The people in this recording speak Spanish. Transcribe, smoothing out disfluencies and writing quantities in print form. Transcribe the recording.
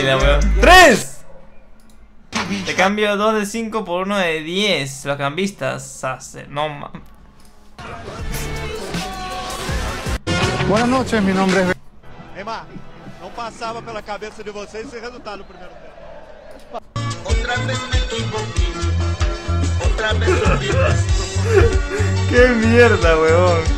vida, weón. ¡3! Te cambio 2 de 5 por 1 de 10. Los cambistas. No mames. Buenas noches, mi nombre es... Neymar, não passava pela cabeça de vocês esse resultado no primeiro tempo. Otra vez me equivoqué. Otra vez me equivoqué. ¡Qué mierda, weón!